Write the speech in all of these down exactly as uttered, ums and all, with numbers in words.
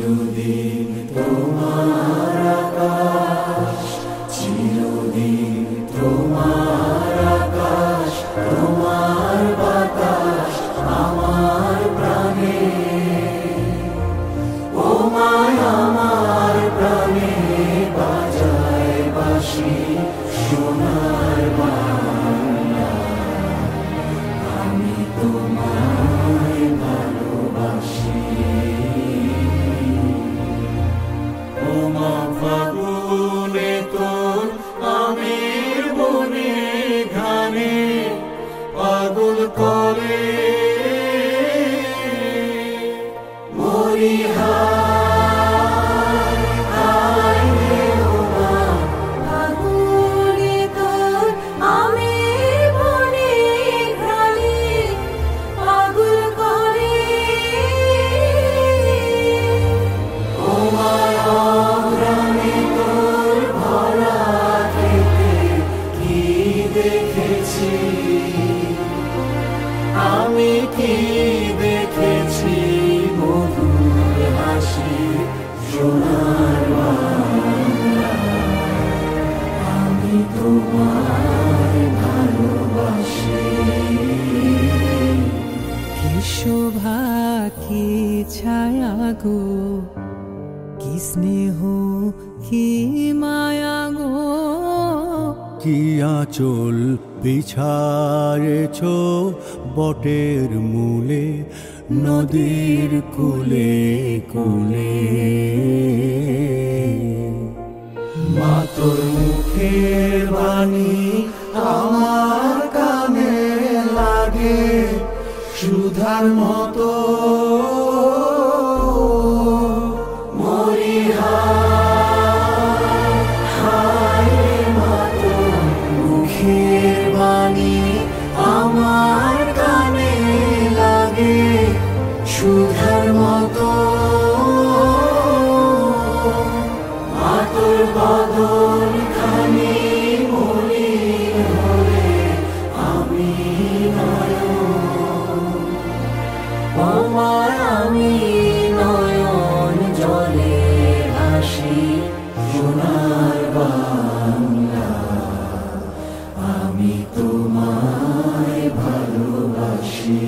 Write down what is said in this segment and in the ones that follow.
চিরদিন তোমার আকাশ, চিরদিন তোমার আকাশ, তোমার বাতাস আমার প্রাণে। ও মায় আমার প্রাণে বাজায় বাঁশি সোনার বাংলা, আমি তোমায় ভালোবাসি। ও মা ফাগুনে তোর আমের বনে ঘানে পাগল করে মরি হায় হায় রে। ও মা ফাগুনে তোর আমের বনে ঘ্রাণে পাগল করে। ও মা অগ্রামে তোর ভরা খেতে কি দেখেছি, আমি কি দেখেছি মধুর হাসি সোনার বাংলা, আমি তোমায় ভালোবাসি। কি শোভা কি ছায়া গো, কি স্নেহ কি মায়া গো, কি আঁচল বিছায়েছ বটের মূলে নদীর কূলে কূলে। মা তোর মুখের বাণী আমার কানে লাগে সুধার মতো, মরি হায় হায় রে। মা তোর মুখের বাণী আমার কানে লাগে সুধার মতো, মা তোর বদন খানি মলিন হলে আমি নয়ন, ও মা আমি নয়ন জলে ভাসি সোনার বাংলা, আমি তোমায় ভালোবাসি।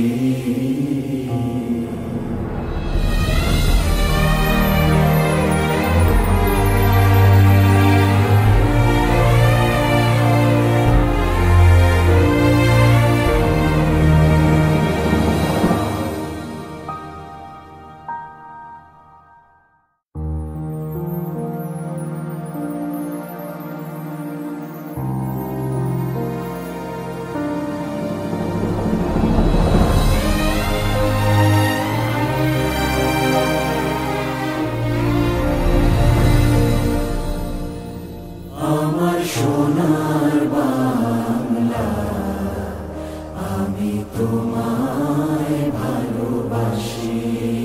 আমার সোনার বাংলা, আমি তোমায় ভালোবাসি।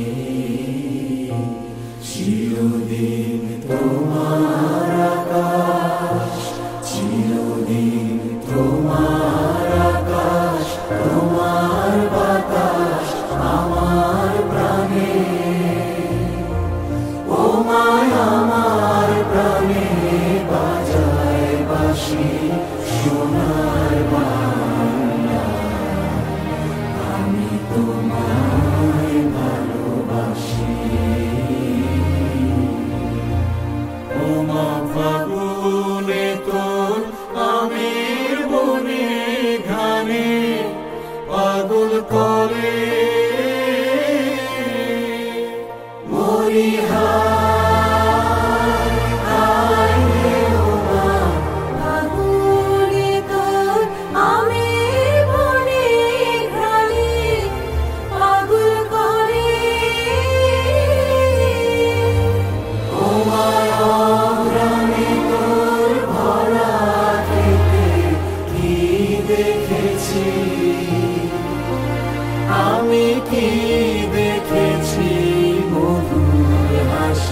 চিরদিন তোমার আকাশ, চিরদিন তোমার আকাশ, তোমার বাতাস আমার প্রাণে। ও মায় আমার প্রাণে বাজায় বাঁশি সোনার বাংলা, আমি তোমায় ভালোবাসি। ও মা ফাগুনে তোর আমের বনে ঘানে পাগল করে মরি হায় হায় রে। ও মা ফাগুনে তোর আমের বনে ঘ্রাণে পাগল করে। ও মা অগ্রামে তোর ভরা খেতে কি দেখেছি, আমি কি দেখেছি মধুর হাসি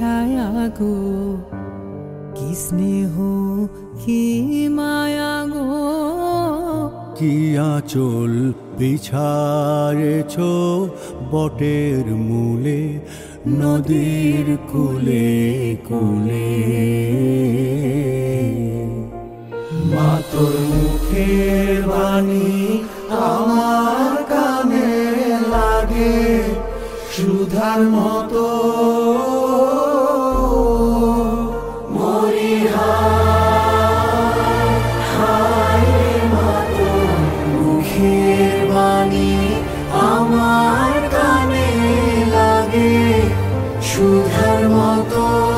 ছায়া গো কি স্নেহ কি মায়া গো কি আঁচল বিছারেছ বটের মূলে নদীর কূলে কূলে মা তোর মুখের বাণী আমার কানে লাগে সুধার মতো মরি হায় হায় রে মা তোর মুখের বাণী আমার কানে লাগে সুধার মতো